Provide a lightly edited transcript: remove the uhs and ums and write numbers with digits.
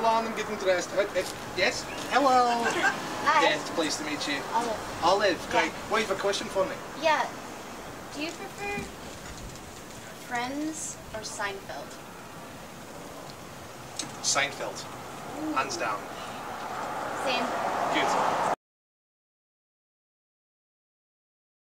Hold on, I'm getting dressed. Yes? Hello. Hi. Yes, pleased to meet you. Olive. Olive, Yeah. great. Well, you have a question for me? Yeah. Do you prefer Friends or Seinfeld? Seinfeld. Hands down. Same. Good.